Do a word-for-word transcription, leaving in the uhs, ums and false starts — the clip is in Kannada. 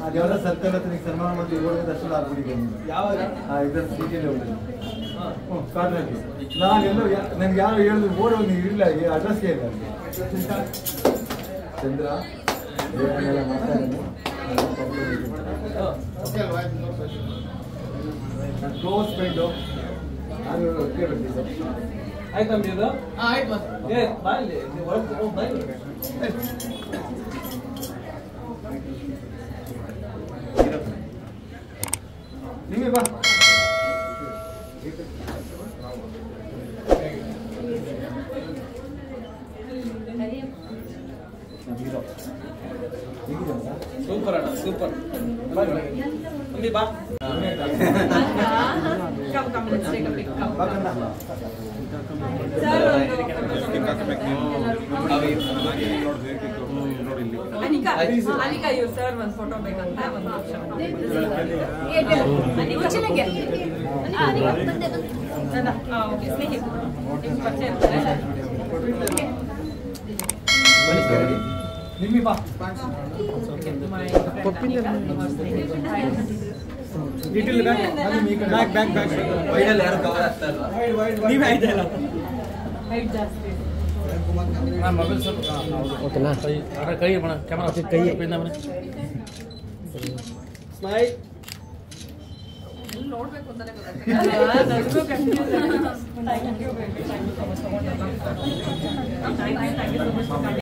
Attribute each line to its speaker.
Speaker 1: ಅದೆಲ್ಲ ಸರ್ಕಲ್ ಹತ್ರ ಸನ್ಮಾನ ಮಾಡಿ ಓಡೋದು ದರ್ಶನ ಆಗ್ಬಿಟ್ಟಿದೆ ಯಾವಾಗ ಇದರ ಸೀಟಿಯಲ್ಲಿ ಹೋಗಿ ಹ್ಞೂ ಕಾಡ್ರಲ್ಲಿ ನಾನು ಎಲ್ಲೋ ನನಗೆ ಯಾರು ಹೇಳಿದ್ರು ಓಡೋ ನೀವು ಇಲ್ಲ ಅಡ್ರೆಸ್ಗೆ ಇಲ್ಲ ಚಂದ್ರ ಎಲ್ಲ ಮಾತಾಡೋದು ಕ್ಲೋಸ್ ಫ್ರೆಂಡು ಅದು ಕೇಳಿದ್ವಿ ಸರ್ ಆಯ್ತು ನಮ್ದು ಆಯ್ತು ಏ ಬಾಯಲ್ಲಿ ಒಳಗೆ ಬಾಯಿ ನಿಮಗೆ ಬಾ ಸೂಪರ್ ಅಣ್ಣ ಸೂಪರ್ ನಿಮಗೆ ಬಾ
Speaker 2: Come, come, let's take a pic. Come. Anika, Anika, you sir one photo ಬೇಕಂತ ಒಂದು ನಿಮಿಷ. Anika, Anika, ಬಂದೆ ಬಂದೆ. ಹಾ ಓಕೆ ಸ್ನೇಹಿತರು. ನಿಮ್ಮ ಪರಿಚಯ ಇರ್ತಾರೆ.
Speaker 1: ನಿಮ್ಮಿ ಬಾ. Detail bag bag bag bag ವೈಡಲ್ಲಿ ಯಾರು ಕವರ್ ಆಗ್ತಾ ಇಲ್ವಾ ನೀವೇ ಆಯ್ತಾ ಇಲ್ಲ
Speaker 2: ಹೈಟ್ ಜಾಸ್ತಿ
Speaker 1: ನಾನು ಮೊಬೈಲ್ ಸ್ವಲ್ಪ
Speaker 3: ಓಕೆನಾ
Speaker 1: ಕೈ ಅರೆ ಕೈ ಬಣ ಕ್ಯಾಮೆರಾ
Speaker 3: ಕೈ
Speaker 1: ಪಿಂದ ಬಣ ಸ್ಮೈಲ್
Speaker 2: ಎಲ್ಲಿ ನೋಡಬೇಕು ಅಂತಾನೆ ಗೊತ್ತಾಗ್ತಿಲ್ಲ ನನಗೂ ಕನ್ಫ್ಯೂಸ್ ಆಗಿದೆ thank you thank you so much thank you thank you so much